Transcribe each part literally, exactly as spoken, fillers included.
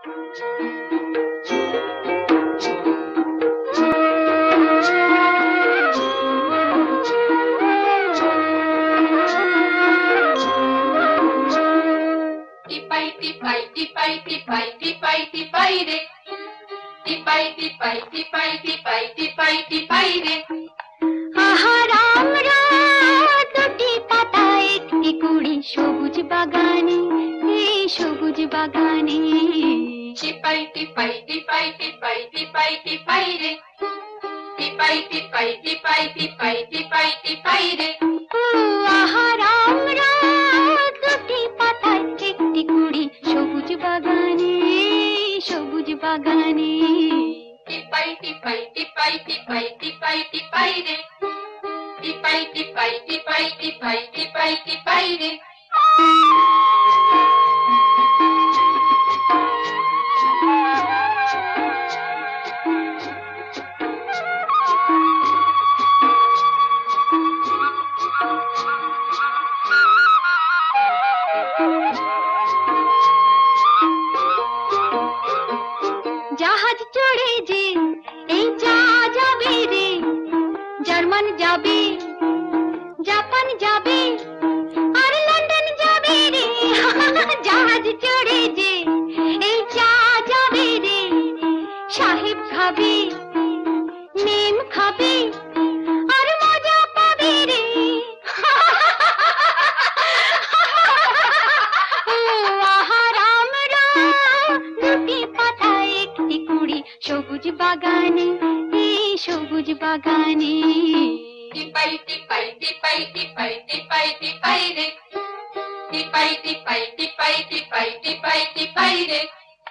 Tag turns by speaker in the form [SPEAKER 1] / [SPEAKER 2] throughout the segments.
[SPEAKER 1] টিপাই টিপাই টিপাই টিপাই টিপাই টিপাই রে, টিপাই টিপাই টিপাই টিপাই টিপাই টিপাই রে।
[SPEAKER 2] আহা রাম রাত দুটি পাতা একটি কুড়ি সবুজ বাগানে, এই সবুজ বাগানে।
[SPEAKER 1] টিপাই টিপাই টিপাই টিপাই টিপাই টিপাই রে, টিপাই টিপাই টিপাই টিপাই টিপাই টিপাই রে।
[SPEAKER 2] ও আহা রাম রাত দুটি পাতা একটি কুড়ি সবুজ বাগানে, সবুজ বাগানে।
[SPEAKER 1] টিপাই টিপাই টিপাই টিপাই টিপাই টিপাই রে, টিপাই টিপাই টিপাই টিপাই টিপাই টিপাই রে।
[SPEAKER 2] জাহাজ চড়ে যে এই যা যাবে রে, জার্মান যাবে, জাপান যাবে, আর লন্ডন যাবে রে। জাহাজ চড়ে যে এই যা যাবে রে, সাহেব খাবে, নেম খাবে, আর মজা পাবে রে। ও আহা রাম রাম দুটি পাতা একটি কুড়ি সবুজ বাগানে, এই সবুজ বাগানে।
[SPEAKER 1] টিপাই টিপাই টিপাই টিপাই টিপাই টিপাই রে, টিপাই টিপাই টিপাই টিপাই টিপাই টিপাই রে।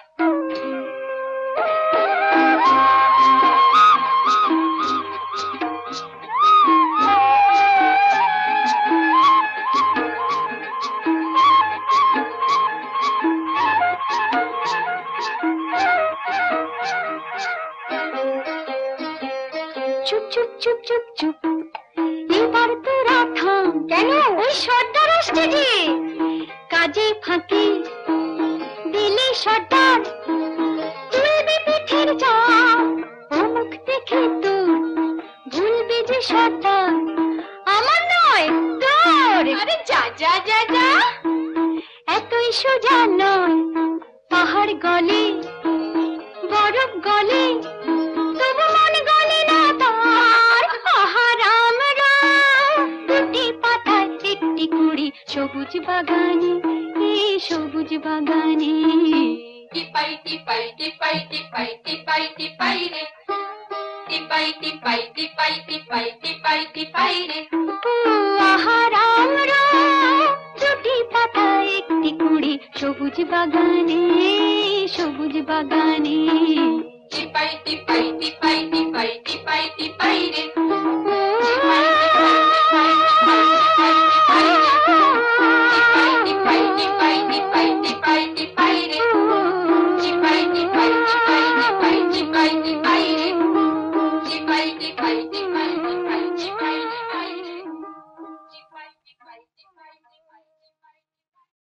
[SPEAKER 2] চুপ চুপ চুপ চুপ চুপ, এবার তোরা থাম। কেন? ওই সর্দার আসছে যে, কাজে ফাঁকি দিলে সর্দার তুলবে পিঠের চাপ। অমুক দেখে তোর ভুলবে যে সর্দার, আমার নয় তোর।
[SPEAKER 1] আরে যা যা যা যা,
[SPEAKER 2] এতই সোজা নয়, পাহাড় গলে, বরফ গলে, তবু মন গলে না তার। আহা রাম রাম দুটি পাতা একটি কুড়ি সবুজ বাগানে, এই সবুজ বাগানে।
[SPEAKER 1] টিপাই টিপাই টিপাই টিপাই টিপাই টিপাই রে, টিপাই টিপাই টিপাই টিপাই টিপাই টিপাই রে।
[SPEAKER 2] ও আহা রাম রাম দুটি পাতা একটি কুড়ি সবুজ বাগানে, সবুজ বাগানে।
[SPEAKER 1] টিপাই টিপাই টিপাই টিপাই টিপাই টিপাই রে।